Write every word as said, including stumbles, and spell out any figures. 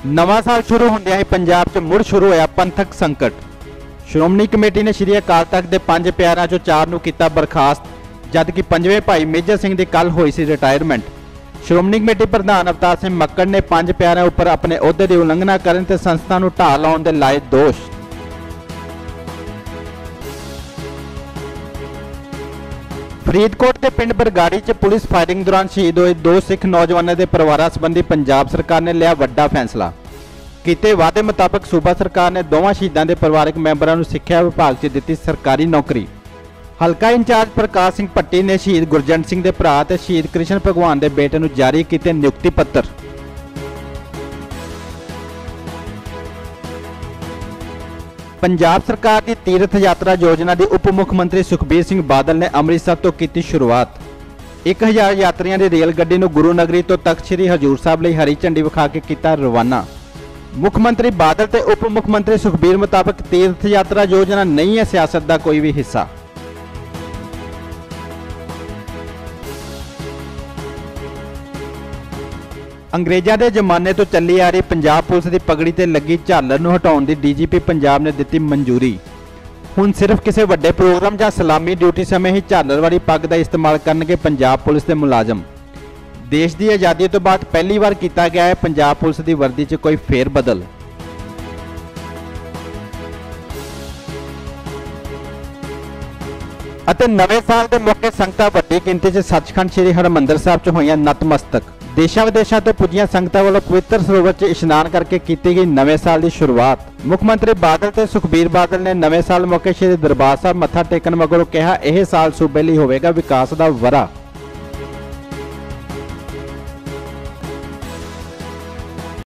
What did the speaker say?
ਨਵਾਂ ਸਾਲ ਸ਼ੁਰੂ ਹੁੰਦਿਆਂ ਹੀ ਪੰਜਾਬ 'ਚ ਮੁੜ ਸ਼ੁਰੂ ਹੋਇਆ ਪੰਥਕ ਸੰਕਟ। ਸ਼੍ਰੋਮਣੀ ਕਮੇਟੀ ਨੇ ਸ਼੍ਰੀ ਅਕਾਲ ਤਖਤ ਦੇ ਪੰਜ ਪਿਆਰਿਆਂ 'ਚੋਂ ਚਾਰ ਨੂੰ ਕੀਤਾ ਬਰਖਾਸਤ, ਜਦਕਿ ਪੰਜਵੇਂ ਭਾਈ ਮੇਜਰ ਸਿੰਘ ਦੀ ਕੱਲ ਹੋਈ ਸੀ ਰਿਟਾਇਰਮੈਂਟ। ਸ਼੍ਰੋਮਣੀ ਕਮੇਟੀ ਪ੍ਰਧਾਨ ਅਵਤਾਰ ਸਿੰਘ ਮੱਕੜ ਨੇ ਪੰਜ ਪਿਆਰਿਆਂ ਉੱਪਰ ਆਪਣੇ ਅਹੁਦੇ ਦੀ ਉਲੰਘਣਾ ਕਰਨ ਤੇ ਸੰਸਥਾ ਨੂੰ ਢਾਹ ਲਾਉਣ ਦੇ ਲਾਏ ਦੋਸ਼। ਫਰੀਦਕੋਟ ਦੇ ਪਿੰਡ ਬਰਗਾੜੀ 'ਚ ਪੁਲਿਸ ਫਾਇਰਿੰਗ ਦੌਰਾਨ ਸ਼ਹੀਦ ਹੋਏ ਦੋ ਸਿੱਖ ਨੌਜਵਾਨਾਂ ਦੇ ਪਰਿਵਾਰਾਂ ਸੰਬੰਧੀ ਪੰਜਾਬ ਸਰਕਾਰ ਨੇ ਲਿਆ ਵੱਡਾ ਫੈਸਲਾ। ਕੀਤੇ ਵਾਅਦੇ ਮੁਤਾਬਕ ਸੂਬਾ ਸਰਕਾਰ ਨੇ ਦੋਵਾਂ ਸ਼ਹੀਦਾਂ ਦੇ ਪਰਿਵਾਰਕ ਮੈਂਬਰਾਂ ਨੂੰ ਸਿੱਖਿਆ ਵਿਭਾਗ 'ਚ ਦਿੱਤੀ ਸਰਕਾਰੀ ਨੌਕਰੀ। ਹਲਕਾ ਇੰਚਾਰਜ ਪ੍ਰਕਾਸ਼ ਸਿੰਘ ਭੱਟੀ ਨੇ ਸ਼ਹੀਦ ਗੁਰਜੰਟ ਸਿੰਘ ਦੇ ਭਰਾ ਤੇ ਸ਼ਹੀਦ ਕ੍ਰਿਸ਼ਨ ਭਗਵਾਨ ਦੇ ਬੇਟੇ ਨੂੰ ਜਾਰੀ ਕੀਤੇ ਨਿਯੁਕਤੀ ਪੱਤਰ। ਪੰਜਾਬ ਸਰਕਾਰ ਦੀ ਤੀਰਥ ਯਾਤਰਾ ਯੋਜਨਾ ਦੀ ਉਪ ਮੁੱਖ ਮੰਤਰੀ ਸੁਖਬੀਰ ਸਿੰਘ ਬਾਦਲ ਨੇ ਅੰਮ੍ਰਿਤਸਰ ਤੋਂ ਕੀਤੀ ਸ਼ੁਰੂਆਤ। ਇੱਕ ਹਜ਼ਾਰ ਯਾਤਰੀਆਂ ਦੀ ਰੇਲ ਗੱਡੀ ਨੂੰ ਗੁਰੂ ਨਗਰੀ ਤੋਂ ਤਖਤ ਸ੍ਰੀ ਹਜ਼ੂਰ ਸਾਹਿਬ ਲਈ ਹਰੀ ਝੰਡੀ ਵਿਖਾ ਕੇ ਕੀਤਾ ਰਵਾਨਾ। ਮੁੱਖ ਮੰਤਰੀ ਬਾਦਲ ਤੇ ਉਪ ਮੁੱਖ ਮੰਤਰੀ ਸੁਖਬੀਰ ਮੁਤਾਬਕ ਤੀਰਥ ਯਾਤਰਾ ਯੋਜਨਾ ਨਹੀਂ ਹੈ ਸਿਆਸਤ ਦਾ ਕੋਈ ਵੀ ਹਿੱਸਾ। ਅੰਗਰੇਜ਼ਾਂ ਦੇ ਜ਼ਮਾਨੇ ਤੋਂ ਚੱਲੀ ਆ ਰਹੀ ਪੰਜਾਬ ਪੁਲਿਸ ਦੀ ਪਗੜੀ ਤੇ ਲੱਗੀ ਝਾਲਰ ਨੂੰ ਹਟਾਉਣ ਦੀ ਡੀਜੀਪੀ ਪੰਜਾਬ ਨੇ ਦਿੱਤੀ ਮਨਜ਼ੂਰੀ। ਹੁਣ ਸਿਰਫ ਕਿਸੇ ਵੱਡੇ ਪ੍ਰੋਗਰਾਮ ਜਾਂ ਸਲਾਮੀ ਡਿਊਟੀ ਸਮੇਂ ਹੀ ਝਾਲਰ ਵਾਲੀ ਪੱਗ ਦਾ ਇਸਤੇਮਾਲ ਕਰਨਗੇ ਪੰਜਾਬ ਪੁਲਿਸ ਦੇ ਮੁਲਾਜ਼ਮ। ਦੇਸ਼ ਦੀ ਆਜ਼ਾਦੀ ਤੋਂ ਬਾਅਦ ਪਹਿਲੀ ਵਾਰ ਕੀਤਾ ਗਿਆ ਹੈ ਪੰਜਾਬ ਪੁਲਿਸ ਦੀ ਵਰਦੀ 'ਚ ਕੋਈ ਫੇਰ ਬਦਲ। ਅਤੇ ਨਵੇਂ ਸਾਲ ਦੇ ਮੌਕੇ ਸੰਗਤਾਂ ਵੱਡੀ ਗਿਣਤੀ 'ਚ ਸੱਚਖੰਡ ਸ੍ਰੀ ਹਰਿਮੰਦਰ ਸਾਹਿਬ 'ਚ ਹੋਈਆਂ ਨਤਮਸਤਕ। ਦੇਸ਼ਾਂ ਵਿਦੇਸ਼ਾਂ ਤੋਂ ਪੁੱਜੀਆਂ ਸੰਗਤਾਂ ਵੱਲੋਂ ਪਵਿੱਤਰ ਸਰੋਵਰ 'ਚ ਇਸ਼ਨਾਨ ਕਰਕੇ ਕੀਤੀ ਗਈ ਨਵੇਂ ਸਾਲ ਦੀ ਸ਼ੁਰੂਆਤ। ਮੁੱਖ ਮੰਤਰੀ ਬਾਦਲ ਤੇ ਸੁਖਬੀਰ ਬਾਦਲ ਨੇ ਨਵੇਂ ਸਾਲ ਮੌਕੇ ਸ੍ਰੀ ਦਰਬਾਰ ਸਾਹਿਬ ਮੱਥਾ ਟੇਕਣ ਮਗਰੋਂ ਕਿਹਾ ਇਹ ਸਾਲ ਸੂਬੇ ਲਈ ਹੋਵੇਗਾ ਵਿਕਾਸ ਦਾ ਵਰ੍ਹਾ।